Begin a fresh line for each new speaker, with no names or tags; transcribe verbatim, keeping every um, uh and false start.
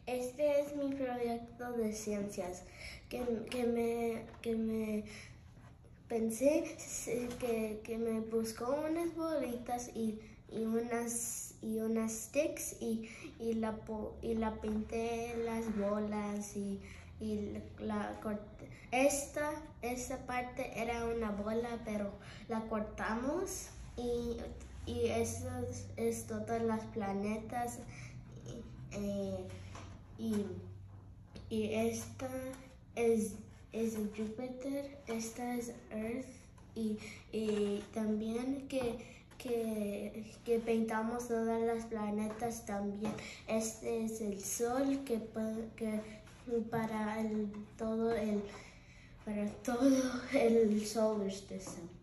Este es mi proyecto de ciencias, que, que, me, que me pensé que, que me buscó unas bolitas y, y, unas, y unas sticks y, y, la, y la pinté las bolas y, y la corté. Esta, esta parte era una bola, pero la cortamos y, y eso es, es todas las planetas. Eh, y, y esta es, es Júpiter, esta es Earth y, y también que, que, que pintamos todas las planetas también. Este es el Sol que, que para el, todo el para todo el solar system.